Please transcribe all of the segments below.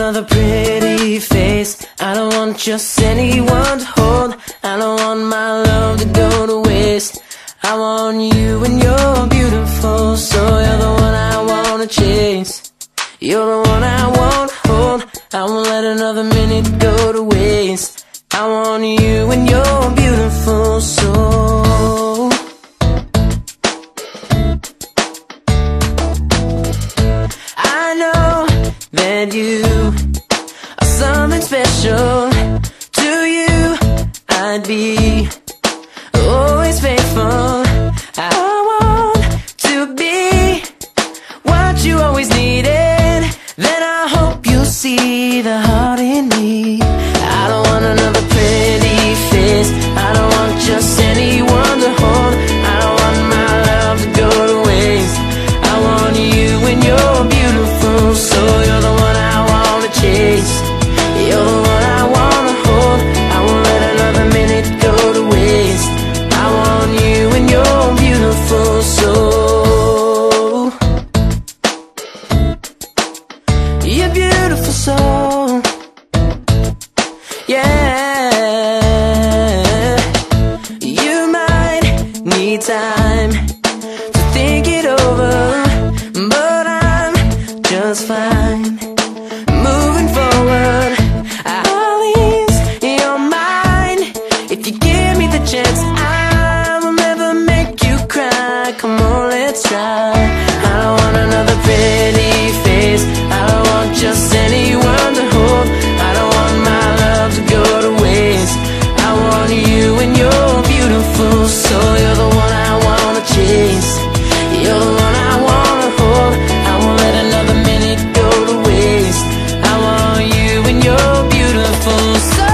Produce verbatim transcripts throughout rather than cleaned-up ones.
another pretty face. I don't want just anyone to hold. I don't want my love to go to waste. I want you and you're beautiful, so you're the one I wanna chase. You're the one I won't hold. I won't let another minute go to waste. I want you and you're beautiful, so I know that you are something special. To you I'd be always faithful. I want to be what you always needed. Then I hope you'll see the heart in me. I don't want another pretty face. I don't want just anyone to hold. I don't want my love to go to waste. I want you and you're beautiful, so you're the one I wanna chase. You're the one I wanna hold. I won't let another minute go to waste. I want you and you're beautiful, so you're beautiful, so yeah. You might need time to think it over, but I'm just fine moving forward. I'll ease your mind if you give me the chance. I will never make you cry. Come on, let's try. I don't want another pretty face. I don't want just anyone to hold. I don't want my love to go to waste. I want you and you're beautiful, so you're the one I wanna chase. You're the one I wanna hold. I won't let another minute go to waste. I want you and you're beautiful, so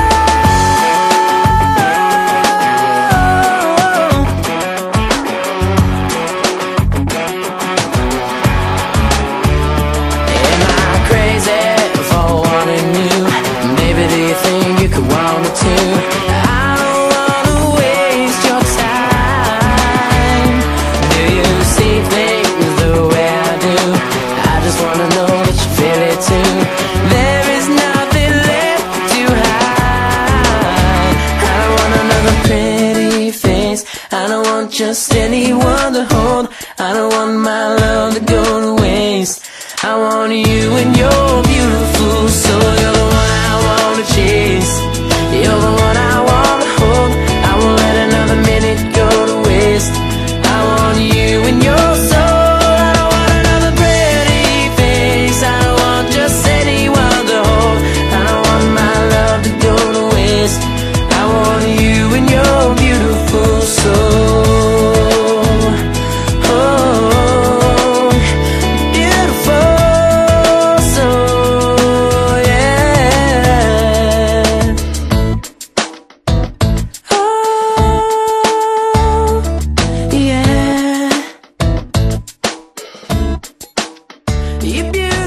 am I crazy for wanting you? Maybe do you think you could want me too? I don't wanna waste your time. Do you see things the way I do? I just wanna know that you feel it too. There is nothing left to hide. I don't want another pretty face. I don't want just anyone to hold. I don't want my love to go to waste. I want you and you're beautiful, so you're the one I wanna chase. You're the one I wanna hold. I won't let another minute go to waste. I want you and your soul. I don't want another pretty face. I don't want just anyone to hold. I don't want my love to go to waste. I want you and your beautiful soul. Oh, beautiful soul, yeah. Oh, yeah. You're beautiful.